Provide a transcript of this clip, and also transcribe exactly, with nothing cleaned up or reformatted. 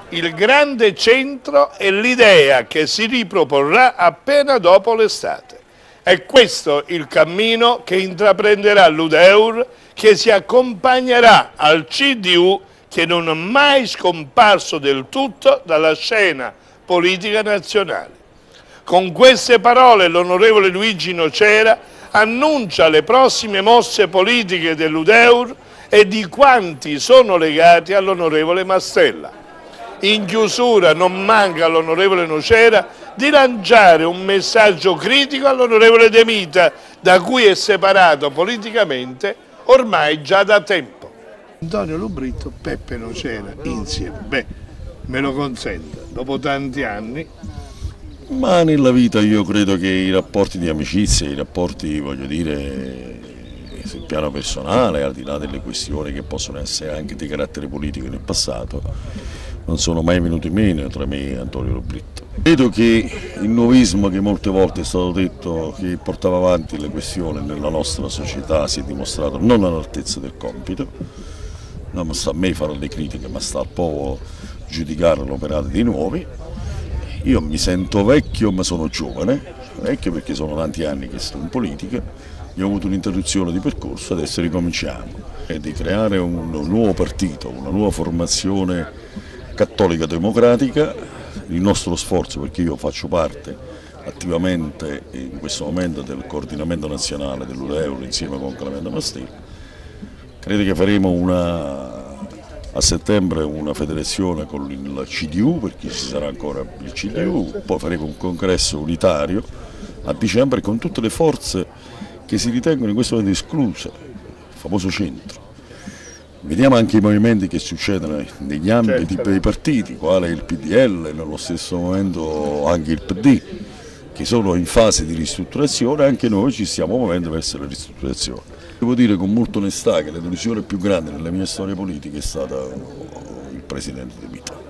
il grande centro e l'idea che si riproporrà appena dopo l'estate. È questo il cammino che intraprenderà l'U D E U R, che si accompagnerà al C D U, che non è mai scomparso del tutto dalla scena politica nazionale. Con queste parole l'onorevole Luigi Nocera annuncia le prossime mosse politiche dell'U D E U R e di quanti sono legati all'onorevole Mastella. In chiusura non manca all'onorevole Nocera di lanciare un messaggio critico all'onorevole De Mita, da cui è separato politicamente ormai già da tempo. Antonio Lubritto, Peppe Nocera, insieme, beh, me lo consenta, dopo tanti anni. Ma nella vita io credo che i rapporti di amicizia, i rapporti, voglio dire, sul piano personale, al di là delle questioni che possono essere anche di carattere politico nel passato, non sono mai venuti meno tra me e Antonio Lubritto. Credo che il nuovismo, che molte volte è stato detto che portava avanti le questioni nella nostra società, si è dimostrato non all'altezza del compito. Non sta a me fare le critiche, ma sta al popolo giudicare l'operato dei nuovi. Io mi sento vecchio, ma sono giovane, vecchio perché sono tanti anni che sto in politica, io ho avuto un'interruzione di percorso, adesso ricominciamo. E di creare un nuovo partito, una nuova formazione cattolica democratica, il nostro sforzo, perché io faccio parte attivamente in questo momento del coordinamento nazionale dell'U D E U R insieme con Clemente Mastella. Credo che faremo una, a settembre una federazione con il C D U, perché ci sarà ancora il C D U, poi faremo un congresso unitario a dicembre con tutte le forze che si ritengono in questo momento escluse, il famoso centro. Vediamo anche i movimenti che succedono negli ambiti certo. dei partiti, quale il P D L, nello stesso momento anche il P D, che sono in fase di ristrutturazione, anche noi ci stiamo muovendo verso la ristrutturazione. Devo dire con molta onestà che la delusione più grande nella mia storia politica è stata il presidente De Mita.